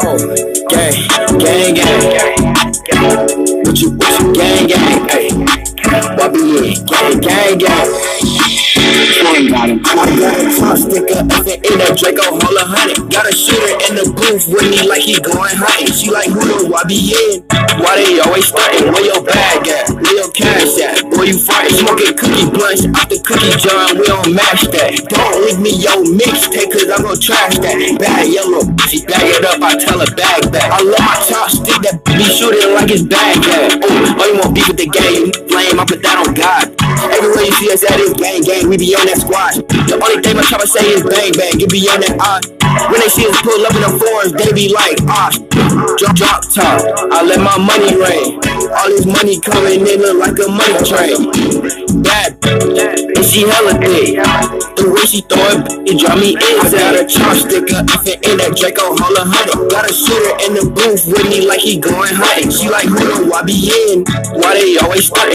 Oh, gang, what you, gang, ayy. Bobby, gang. One got him. I got a car sticker, effing in that Draco, hold 100. Got a shooter in the booth with me like he going hunting. She like, who the YBN? Why they always starting? Where your bag at? Where your cash at? Boy, you fighting, smoking cookie blunts out the cookie jar, we don't match that. Don't leave me your mixtape, cause I'm gon' trash that. Bad yellow, she bag it up, I tell her bag back. I love my chopstick, that be shooting like it's bag at. Oh, you want beef with the gang, you flame, I put that on God. Everywhere you see us at is gang, we be on that squad. The only thing my chopper say is bang, you be on that eye. When they see us pull up in the forest, they be like, drop top, I let my money rain. All this money coming in look like a money train. Bad, and she hella thick. The way she throw it drive me insane. Got a chopstick, effing in that Draco, hold 100. Got a shooter in the booth with me like he going hunting. She like, who the YBN? Why they always starting?